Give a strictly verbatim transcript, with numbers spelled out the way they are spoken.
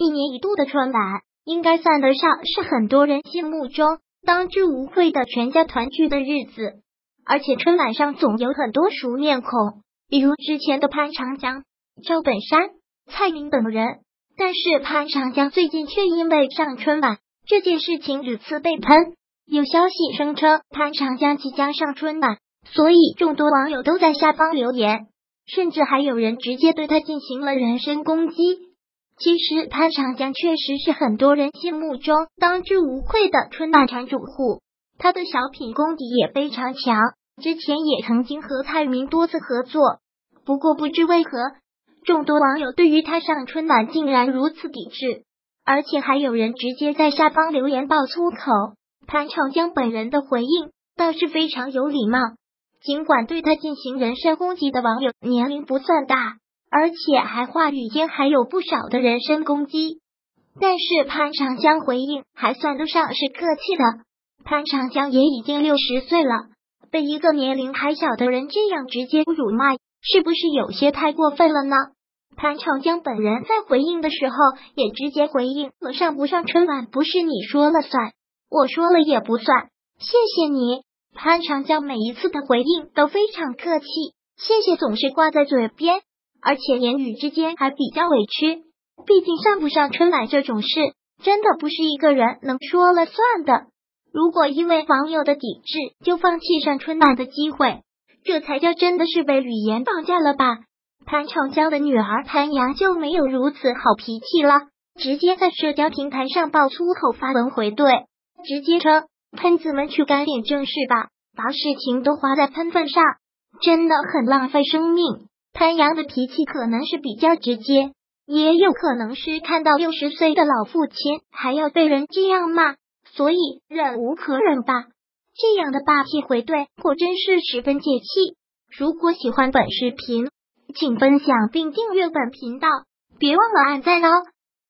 一年一度的春晚，应该算得上是很多人心目中当之无愧的全家团聚的日子。而且春晚上总有很多熟面孔，比如之前的潘长江、赵本山、蔡明等人。但是潘长江最近却因为上春晚这件事情屡次被喷，有消息声称潘长江即将上春晚，所以众多网友都在下方留言，甚至还有人直接对他进行了人身攻击。其实潘长江确实是很多人心目中当之无愧的春晚产主户，他的小品功底也非常强，之前也曾经和蔡明多次合作。不过不知为何，众多网友对于他上春晚竟然如此抵制，而且还有人直接在下方留言爆粗口。潘长江本人的回应倒是非常有礼貌，尽管对他进行人身攻击的网友年龄不算大，而且还话语间还有不少的人身攻击，但是潘长江回应还算得上是客气的。潘长江也已经六十岁了，被一个年龄还小的人这样直接辱骂，是不是有些太过分了呢？潘长江本人在回应的时候也直接回应了，上不上春晚不是你说了算，我说了也不算，谢谢你。潘长江每一次的回应都非常客气，谢谢总是挂在嘴边，而且言语之间还比较委屈。毕竟上不上春晚这种事真的不是一个人能说了算的，如果因为网友的抵制就放弃上春晚的机会，这才叫真的是被语言绑架了吧。潘长江的女儿潘阳就没有如此好脾气了，直接在社交平台上爆粗口发文回怼，直接称喷子们去干点正事吧，把事情都花在喷粪上，真的很浪费生命。潘阳的脾气可能是比较直接，也有可能是看到六十岁的老父亲还要被人这样骂，所以忍无可忍吧。这样的霸气回怼果真是十分解气。如果喜欢本视频，请分享并订阅本频道，别忘了按赞哦。